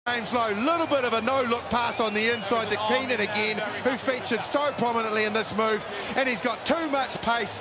James Lowe, little bit of a no-look pass on the inside to Keenan again, who featured so prominently in this move, and he's got too much pace.